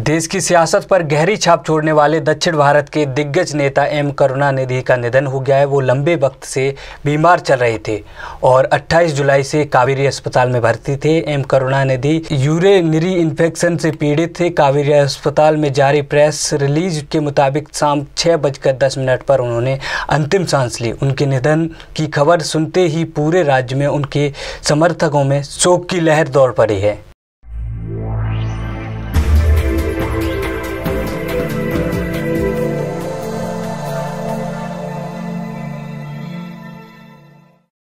देश की सियासत पर गहरी छाप छोड़ने वाले दक्षिण भारत के दिग्गज नेता एम करुणानिधि का निधन हो गया है। वो लंबे वक्त से बीमार चल रहे थे और 28 जुलाई से कावेरी अस्पताल में भर्ती थे। एम करुणानिधि यूरिनरी इन्फेक्शन से पीड़ित थे। कावेरी अस्पताल में जारी प्रेस रिलीज के मुताबिक शाम 6:10 पर उन्होंने अंतिम सांस ली। उनके निधन की खबर सुनते ही पूरे राज्य में उनके समर्थकों में शोक की लहर दौड़ पड़ी है।